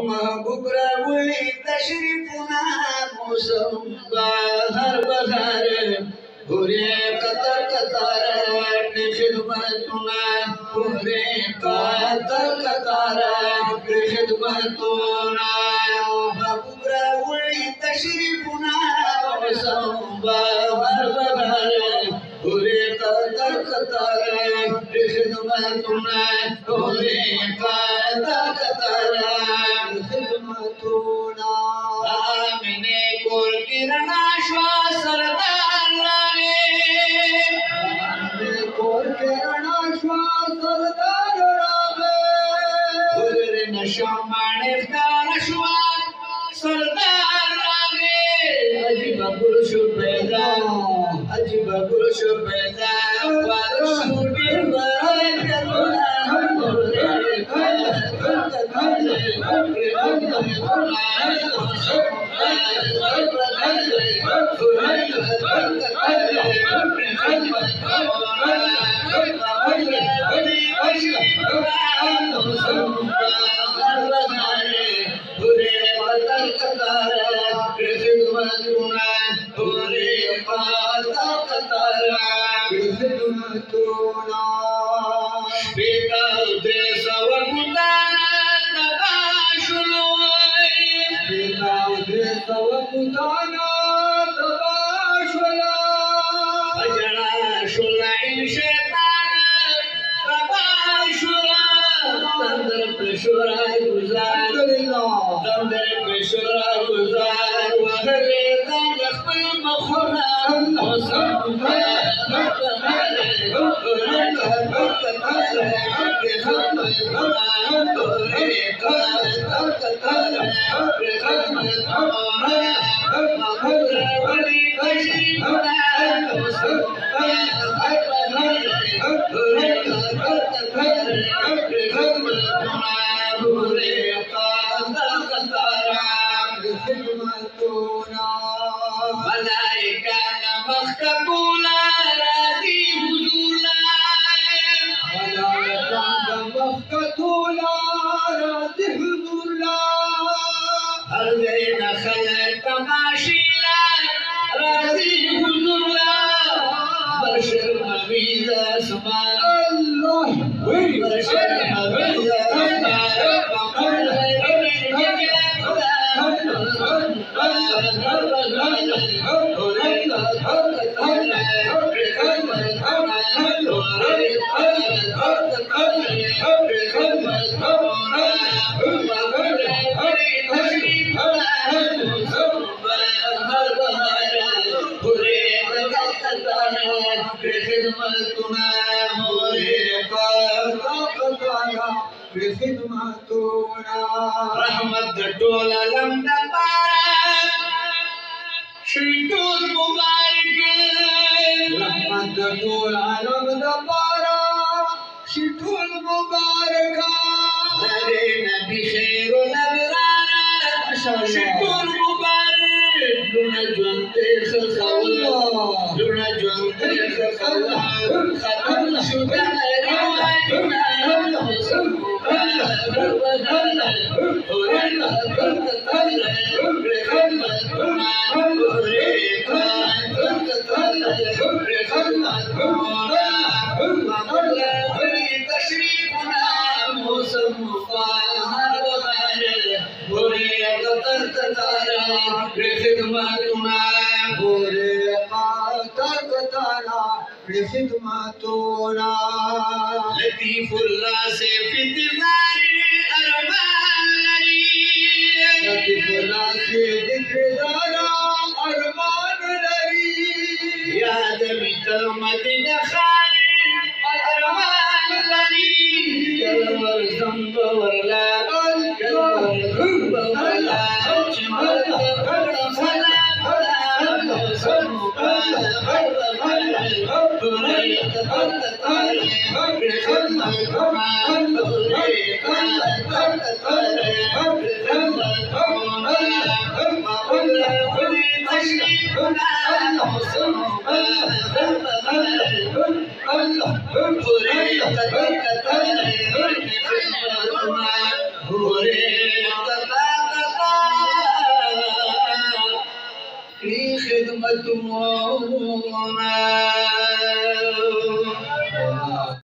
महबूब रावळी तशरीफुना मौसम बहार बहार पूरे कतर कतार खिदमतुना पूरे कतर कतार खिदमतुना महबूब रावळी तशरीफुना मौसम बहार बहार पूरे कतर कतार खिदमतुना पूरे कतर कतार खिदमतुना आमिने कोल किरणा श्वास सरदार लागे कोल किरणा श्वास सरदार लागे गुजरे नशमाने कार श्वास सरदार लागे अजीब पुरुष पैदा अजीब पुरुष पैदा वारशुडी बरन करुणा रहमत टोला लम्बा शिटुल मुबारक रहमत टोला लम्बा शिटुल मुबारक अरे नबी खैरुल अबरार शिटुल मुबारक लुना जुनते खखौला लुना जुनते खखौला खतम शुदा रिवायतना लतीफुल्लाह से फितवारी अरमान लरी लतीफुल्लाह से जिक्रदारा अरमान लरी याद मितल मदीना खानी अरमान लरी कलवर ज़ंब वरला कलवर ज़ंब वरला चमल फला पूरे खिदमत मोना